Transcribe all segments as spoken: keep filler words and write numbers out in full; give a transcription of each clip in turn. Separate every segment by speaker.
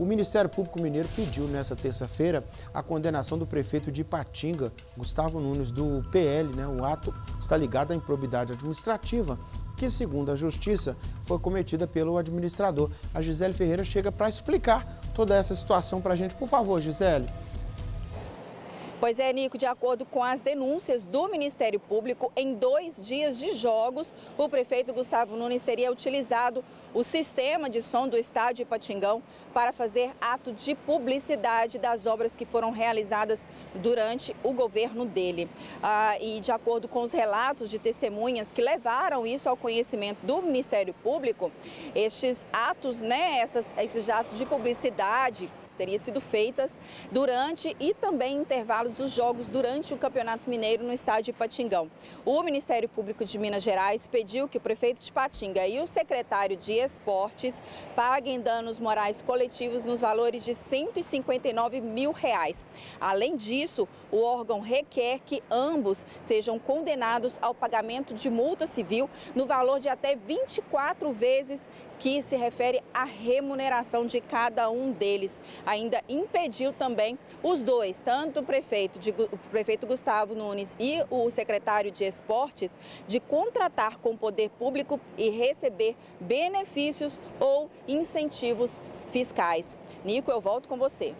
Speaker 1: O Ministério Público Mineiro pediu nesta terça-feira a condenação do prefeito de Ipatinga, Gustavo Nunes, do P L. Né? O ato está ligado à improbidade administrativa, que, segundo a Justiça, foi cometida pelo administrador. A Gisele Ferreira chega para explicar toda essa situação para a gente. Por favor, Gisele.
Speaker 2: Pois é, Nico, de acordo com as denúncias do Ministério Público, em dois dias de jogos, o prefeito Gustavo Nunes teria utilizado o sistema de som do estádio Ipatingão para fazer ato de publicidade das obras que foram realizadas durante o governo dele. Ah, e de acordo com os relatos de testemunhas que levaram isso ao conhecimento do Ministério Público, estes atos, né, essas, esses atos de publicidade teriam sido feitas durante e também em intervalos dos jogos durante o Campeonato Mineiro no estádio Ipatingão. O Ministério Público de Minas Gerais pediu que o prefeito de Ipatinga e o secretário de Esportes paguem danos morais coletivos nos valores de cento e cinquenta e nove mil reais. Além disso, o órgão requer que ambos sejam condenados ao pagamento de multa civil no valor de até vinte e quatro vezes, que se refere à remuneração de cada um deles. Ainda impediu também os dois, tanto o prefeito, de, o prefeito Gustavo Nunes e o secretário de Esportes, de contratar com o poder público e receber benefícios ou incentivos fiscais. Nico, eu volto com você.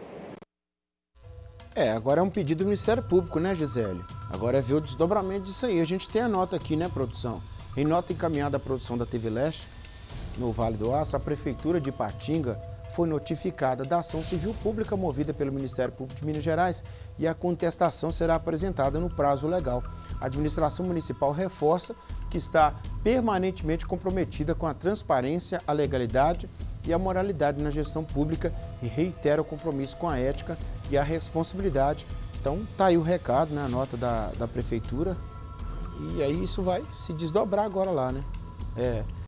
Speaker 1: É, agora é um pedido do Ministério Público, né, Gisele? Agora é ver o desdobramento disso aí. A gente tem a nota aqui, né, produção? Em nota encaminhada à produção da T V Leste, no Vale do Aço, a Prefeitura de Ipatinga foi notificada da ação civil pública movida pelo Ministério Público de Minas Gerais e a contestação será apresentada no prazo legal. A administração municipal reforça que está permanentemente comprometida com a transparência, a legalidade e a moralidade na gestão pública e reitera o compromisso com a ética e a responsabilidade. Então, tá aí o recado, né, a nota da, da Prefeitura, e aí isso vai se desdobrar agora lá, né? É,